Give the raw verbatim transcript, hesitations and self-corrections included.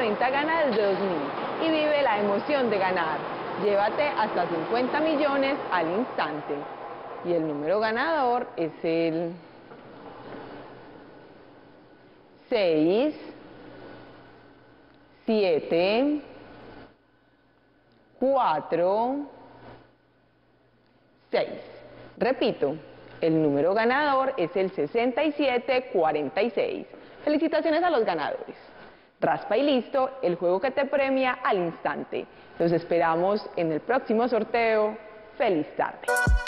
cuenta gana desde dos mil y vive la emoción de ganar. Llévate hasta cincuenta millones al instante. Y el número ganador es el seis, siete, cuatro, seis. Repito, el número ganador es el sesenta y siete cuarenta y seis. Felicitaciones a los ganadores. Raspa y listo, el juego que te premia al instante. Los esperamos en el próximo sorteo. ¡Feliz tarde!